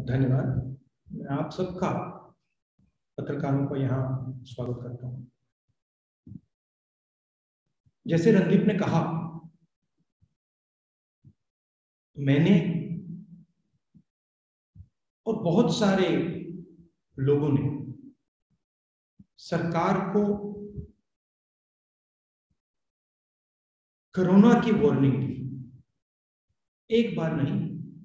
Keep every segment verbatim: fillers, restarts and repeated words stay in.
धन्यवाद। मैं आप सबका पत्रकारों को यहाँ स्वागत करता हूँ। जैसे रणदीप ने कहा, मैंने और बहुत सारे लोगों ने सरकार को कोरोना की वार्निंग दी, एक बार नहीं,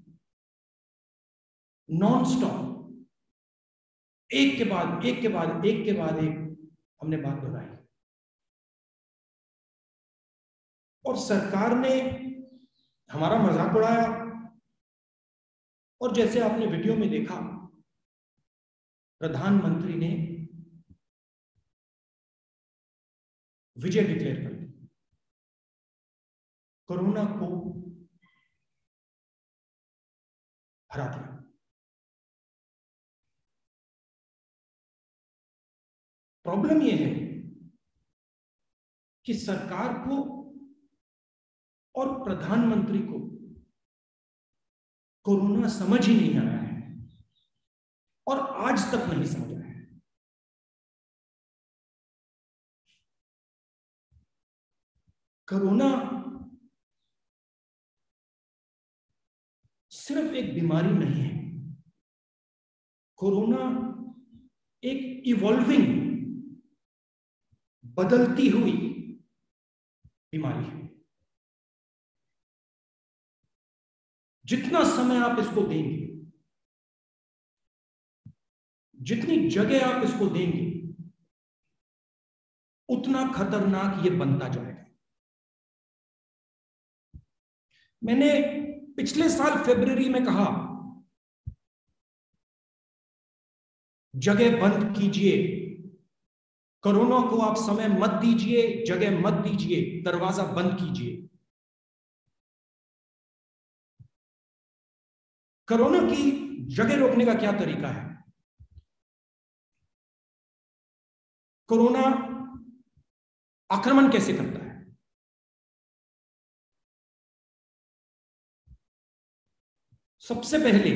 नॉन स्टॉप, एक के बाद एक के बाद एक के बाद एक हमने बात दोहराई और सरकार ने हमारा मजाक उड़ाया। और जैसे आपने वीडियो में देखा, प्रधानमंत्री ने विजय डिक्लेयर कर दी, कोरोना को हरा दिया। प्रॉब्लम यह है कि सरकार को और प्रधानमंत्री को कोरोना समझ ही नहीं आया है और आज तक नहीं समझ आया है। कोरोना सिर्फ एक बीमारी नहीं है, कोरोना एक इवॉल्विंग, बदलती हुई बीमारी है। जितना समय आप इसको देंगे, जितनी जगह आप इसको देंगे, उतना खतरनाक ये बनता जाएगा। मैंने पिछले साल फरवरी में कहा, जगह बंद कीजिए, कोरोना को आप समय मत दीजिए, जगह मत दीजिए, दरवाजा बंद कीजिए। कोरोना की जगह रोकने का क्या तरीका है? कोरोना आक्रमण कैसे करता है? सबसे पहले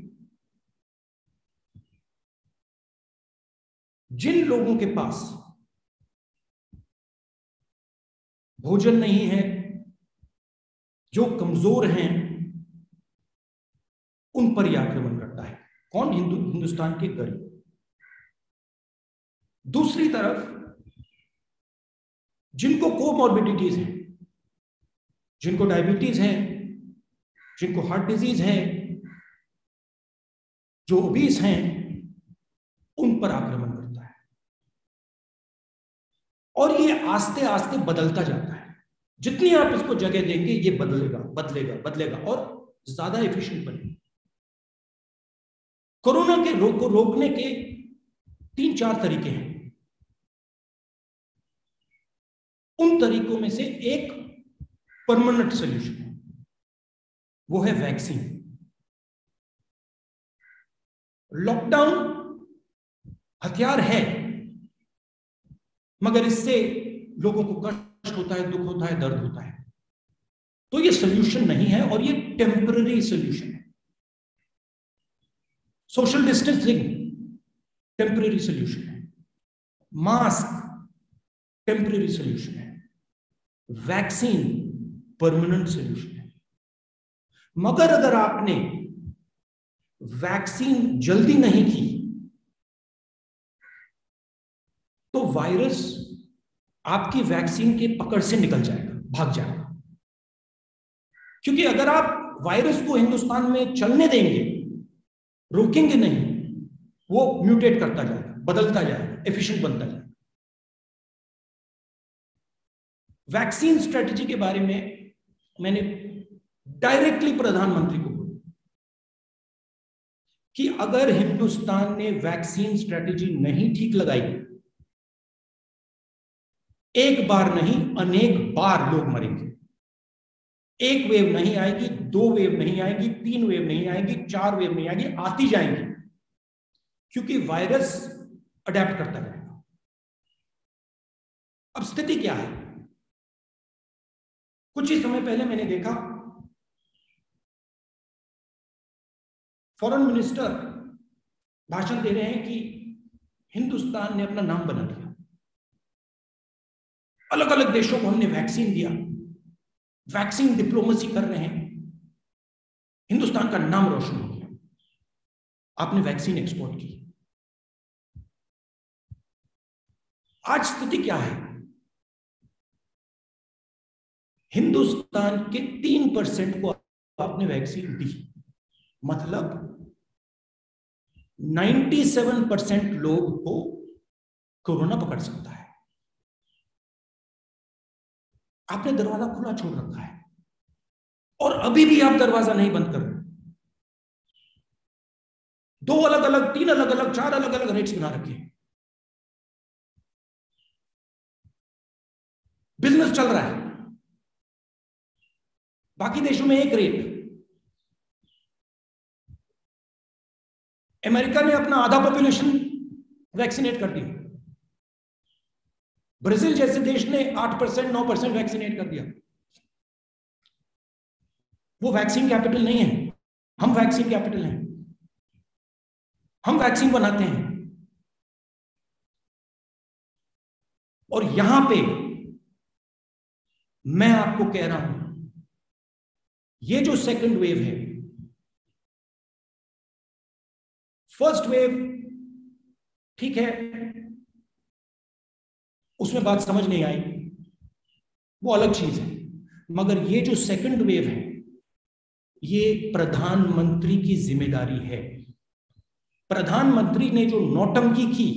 जिन लोगों के पास भोजन नहीं है, जो कमजोर हैं, उन पर यह आक्रमण करता है। कौन? हिंदु हिंदुस्तान के गरीब। दूसरी तरफ जिनको कोमॉर्बिडिटीज हैं, जिनको डायबिटीज है, जिनको हार्ट डिजीज है, जो ओबीस हैं, उन पर आक्रमण करता है। और ये आस्ते आस्ते बदलता जाता है। जितनी आप इसको जगह देंगे, ये बदलेगा बदलेगा बदलेगा और ज्यादा एफिशिएंट बनेगा। कोरोना के रोग को रोकने के तीन चार तरीके हैं। उन तरीकों में से एक परमानेंट सॉल्यूशन है, वो है वैक्सीन। लॉकडाउन हथियार है, मगर इससे लोगों को कष्ट होता है, दुख होता है, दर्द होता है। तो ये सॉल्यूशन नहीं है और ये टेम्पररी सॉल्यूशन है। सोशल डिस्टेंसिंग टेम्पररी सॉल्यूशन है, मास्क टेम्पररी सॉल्यूशन है, वैक्सीन परमानेंट सॉल्यूशन है। मगर अगर आपने वैक्सीन जल्दी नहीं की तो वायरस आपकी वैक्सीन के पकड़ से निकल जाएगा, भाग जाएगा। क्योंकि अगर आप वायरस को हिंदुस्तान में चलने देंगे, रोकेंगे नहीं, वो म्यूटेट करता जाएगा, बदलता जाएगा, एफिशिएंट बनता जाएगा। वैक्सीन स्ट्रेटजी के बारे में मैंने डायरेक्टली प्रधानमंत्री को बोला कि अगर हिंदुस्तान ने वैक्सीन स्ट्रेटजी नहीं ठीक लगाई, एक बार नहीं अनेक बार लोग मरेंगे। एक वेव नहीं आएगी, दो वेव नहीं आएगी, तीन वेव नहीं आएगी, चार वेव नहीं आएगी, आती जाएंगी, क्योंकि वायरस अडेप्ट करता जाएगा। अब स्थिति क्या है? कुछ ही समय पहले मैंने देखा फॉरेन मिनिस्टर भाषण दे रहे हैं कि हिंदुस्तान ने अपना नाम बना लिया, अलग अलग देशों को हमने वैक्सीन दिया, वैक्सीन डिप्लोमेसी कर रहे हैं, हिंदुस्तान का नाम रोशन हो गया। आपने वैक्सीन एक्सपोर्ट की। आज स्थिति क्या है? हिंदुस्तान के तीन परसेंट को आपने वैक्सीन दी, मतलब सत्तानवे परसेंट लोग को कोरोना पकड़ सकता है। आपने दरवाजा खुला छोड़ रखा है और अभी भी आप दरवाजा नहीं बंद कर रहे। दो अलग अलग, तीन अलग अलग, चार अलग अलग रेट्स बना रखे हैं। बिजनेस चल रहा है, बाकी देशों में एक रेट। अमेरिका ने अपना आधा पॉपुलेशन वैक्सीनेट कर दिया, ब्राजील जैसे देश ने आठ परसेंट नौ परसेंट वैक्सीनेट कर दिया। वो वैक्सीन कैपिटल नहीं है, हम वैक्सीन कैपिटल हैं। हम वैक्सीन बनाते हैं और यहां पे मैं आपको कह रहा हूं, ये जो सेकंड वेव है, फर्स्ट वेव ठीक है, उसमें बात समझ नहीं आई, वो अलग चीज है। मगर ये जो सेकंड वेव है, ये प्रधानमंत्री की जिम्मेदारी है। प्रधानमंत्री ने जो नौटंकी की,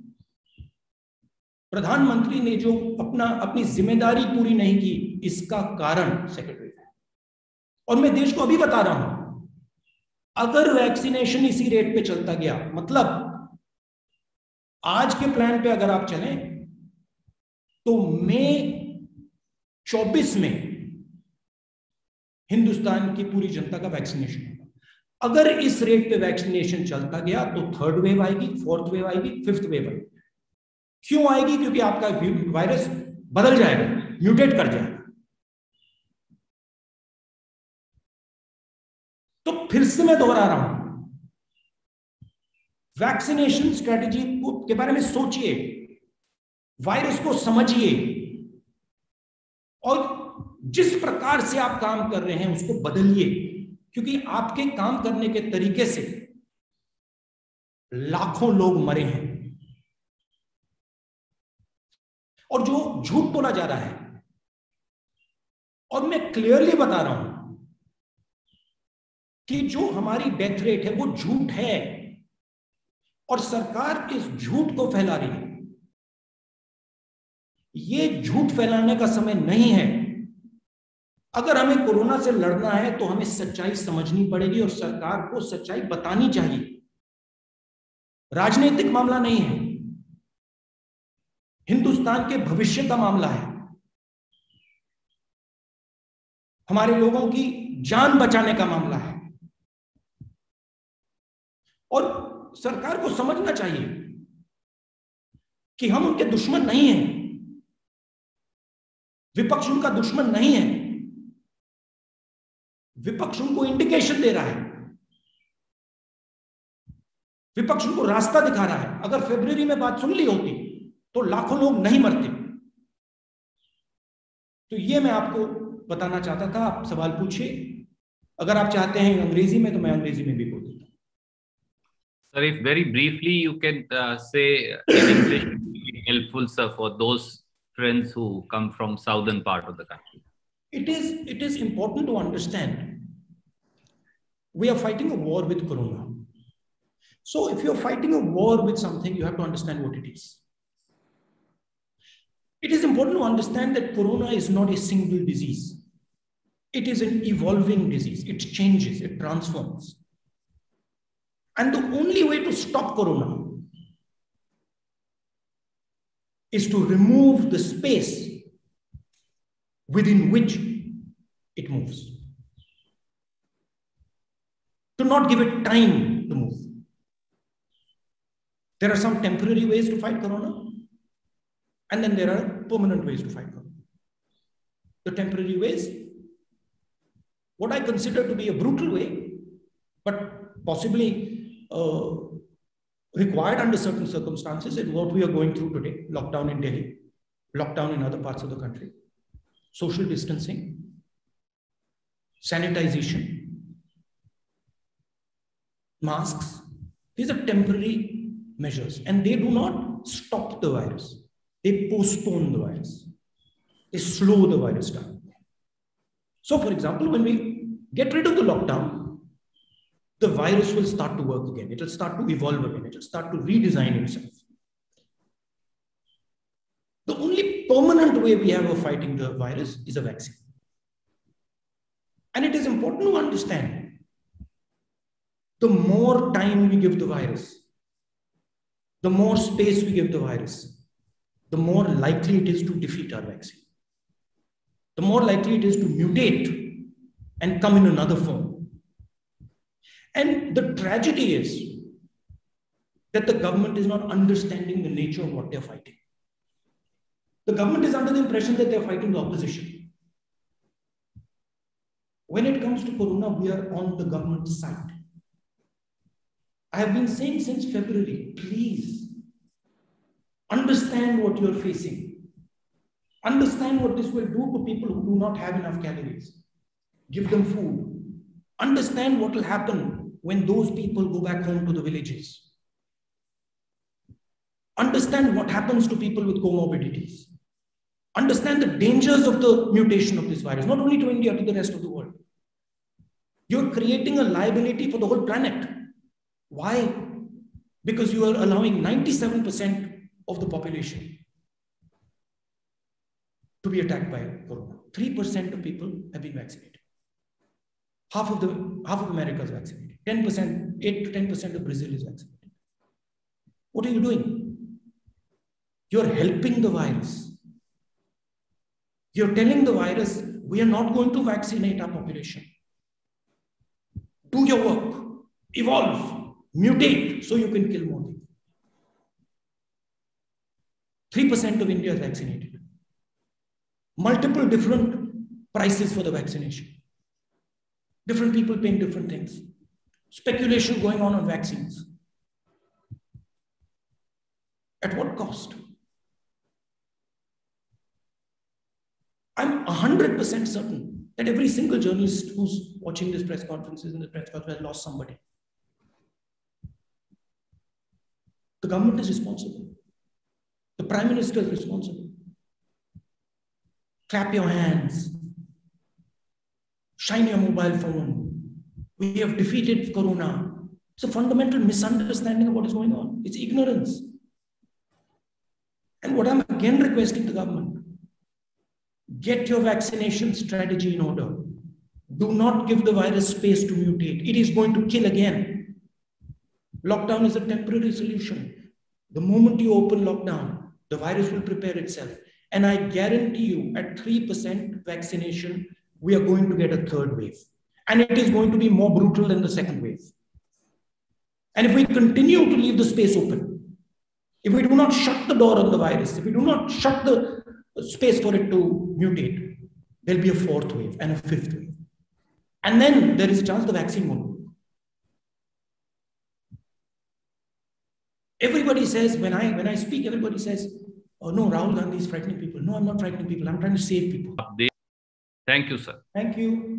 प्रधानमंत्री ने जो अपना अपनी जिम्मेदारी पूरी नहीं की, इसका कारण सेकंड वेव है। और मैं देश को अभी बता रहा हूं, अगर वैक्सीनेशन इसी रेट पे चलता गया, मतलब आज के प्लान पे अगर आप चलें तो मई चौबीस में हिंदुस्तान की पूरी जनता का वैक्सीनेशन होगा। अगर इस रेट पे वैक्सीनेशन चलता गया तो थर्ड वेव आएगी, फोर्थ वेव आएगी, फिफ्थ वेव आएगी। क्यों आएगी? क्योंकि आपका वायरस बदल जाएगा, म्यूटेट कर जाएगा। तो फिर से मैं दोहरा रहा हूं, वैक्सीनेशन स्ट्रेटेजी के बारे में सोचिए, वायरस को समझिए और जिस प्रकार से आप काम कर रहे हैं उसको बदलिए, क्योंकि आपके काम करने के तरीके से लाखों लोग मरे हैं। और जो झूठ बोला जा रहा है, और मैं क्लियरली बता रहा हूं कि जो हमारी डेथ रेट है वो झूठ है और सरकार इस झूठ को फैला रही है। ये झूठ फैलाने का समय नहीं है। अगर हमें कोरोना से लड़ना है तो हमें सच्चाई समझनी पड़ेगी और सरकार को सच्चाई बतानी चाहिए। राजनीतिक मामला नहीं है, हिंदुस्तान के भविष्य का मामला है, हमारे लोगों की जान बचाने का मामला है। और सरकार को समझना चाहिए कि हम उनके दुश्मन नहीं हैं, विपक्ष उनका दुश्मन नहीं है। विपक्ष उनको इंडिकेशन दे रहा है, विपक्ष उनको रास्ता दिखा रहा है। अगर फरवरी में बात सुन ली होती तो लाखों लोग नहीं मरते। तो ये मैं आपको बताना चाहता था। आप सवाल पूछिए, अगर आप चाहते हैं अंग्रेजी में तो मैं अंग्रेजी में भी बोल देता हूं। Sir, if very briefly you can uh, say in English, it will be helpful, sir, for those friends who come from southern part of the country. It is it is important to understand we are fighting a war with corona. So if you're fighting a war with something, you have to understand what it is. It is important to understand that corona is not a single disease. It is an evolving disease. It changes, it transforms. And the only way to stop corona is to remove the space within which it moves. To not give it time to move. There are some temporary ways to fight corona, and then there are permanent ways to fight corona. The temporary ways, what I consider to be a brutal way, but possibly uh, required under certain circumstances, and what we are going through today, lockdown in Delhi, lockdown in other parts of the country, social distancing, sanitization, masks. These are temporary measures, and they do not stop the virus. They postpone the virus. They slow the virus down. So, for example, when we get rid of the lockdown, the virus will start to work again. It will start to evolve again. It will start to redesign itself. The only permanent way we have of fighting the virus is a vaccine. And it is important to understand, the more time we give the virus, the more space we give the virus, the more likely it is to defeat our vaccine. The more likely it is to mutate and come in another form. And the tragedy is that the government is not understanding the nature of what they're fighting. The government is under the impression that they're fighting the opposition. When it comes to corona, we are on the government's side. I have been saying since February, please understand what you're facing. Understand what this will do to people who do not have enough calories. Give them food. Understand what will happen when those people go back home to the villages. Understand what happens to people with comorbidities. Understand the dangers of the mutation of this virus, not only to India, to the rest of the world. You're creating a liability for the whole planet. Why? Because you are allowing ninety-seven percent of the population to be attacked by corona. three percent of people have been vaccinated. Half of the half of America is vaccinated. ten percent, eight to ten percent of Brazil is vaccinated. What are you doing? You're helping the virus. You're telling the virus, we are not going to vaccinate our population. Do your work. Evolve. Mutate so you can kill more people. three percent of India is vaccinated. Multiple different prices for the vaccination. Different people paying different things. Speculation going on on vaccines. At what cost? I'm one hundred percent certain that every single journalist who's watching this press conferences and the press conference has lost somebody. The government is responsible. The Prime Minister is responsible. Clap your hands. Shine your mobile phone. We have defeated corona. It's a fundamental misunderstanding of what is going on. It's ignorance. And what I'm again requesting the government, get your vaccination strategy in order. Do not give the virus space to mutate. It is going to kill again. Lockdown is a temporary solution. The moment you open lockdown, the virus will prepare itself. And I guarantee you, at three percent vaccination, we are going to get a third wave. And it is going to be more brutal than the second wave. And if we continue to leave the space open, if we do not shut the door on the virus, if we do not shut the space for it to mutate, there'll be a fourth wave and a fifth wave. And then there is a chance the vaccine won't work. Everybody says, when I, when I speak, everybody says, oh no, Rahul Gandhi is frightening people. No, I'm not frightening people. I'm trying to save people. Thank you, sir. Thank you.